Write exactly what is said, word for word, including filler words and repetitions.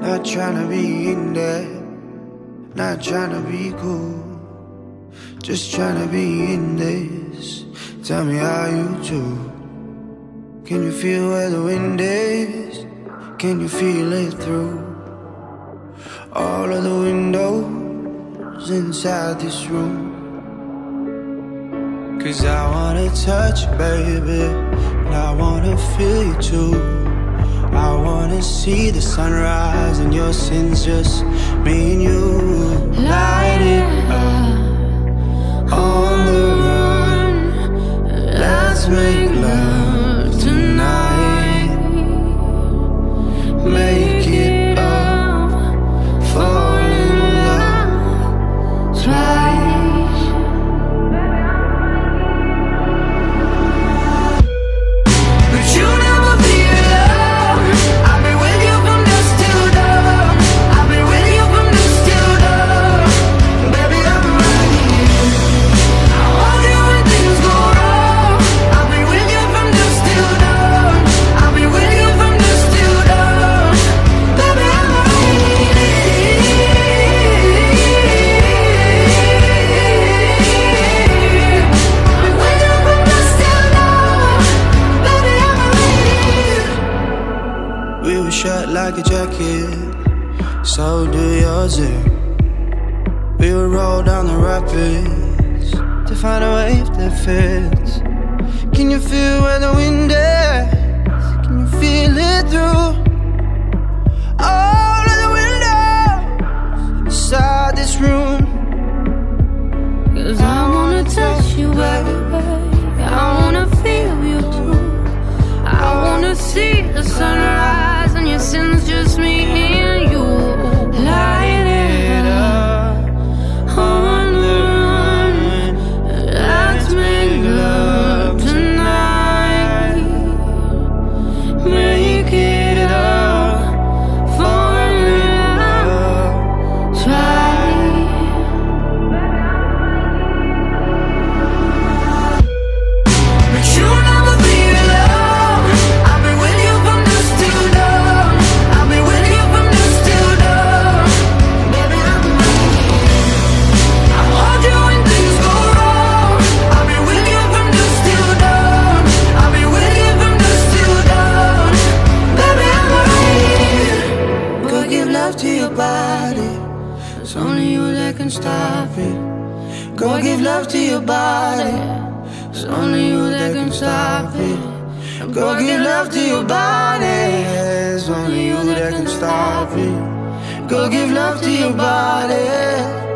Not tryna be in there, not tryna be cool, just tryna be in this. Tell me how you do. Can you feel where the wind is? Can you feel it through all of the windows inside this room? Cause I wanna touch you, baby, and I wanna feel you too. I wanna see the sunrise and your sins, just me and you. Light it up on the run. Let's make love tonight. Make it up, fall in love twice. But you never be alone. I've been with you from dusk till dawn. I've been with you from dusk till dawn. Baby, I'm right here. I hold you when things go wrong. I've been with you from dusk till dawn. I've been with you from dusk till dawn. Baby, I'm right here. I've been with you from dusk till dawn. Baby, I'm right here. We were shut like a jacket, so do yours. eh? We would roll down the rapids to find a wave that fits. Can you feel where the wind is? Can you feel it through all of the windows inside this room? Cause I wanna touch you, baby. I wanna feel you too. I wanna see the sunrise and your sins, just me and you. Light it up on the run. Let's make love tonight. Make it up, fall in love twice. But you never be alone. I've been with you from dusk till dawn. I've been with you from dusk till dawn. Baby, I'm right here. I hold you when things go wrong. I've been with you from dusk till dawn. I've been with you from dusk till dawn. Baby, I'm right here. Go give love to your body, It's only you that can stop it. go give love to your body. It's only you that can stop it. Go give love to your body. It's only you that can stop it. Go give love to your body.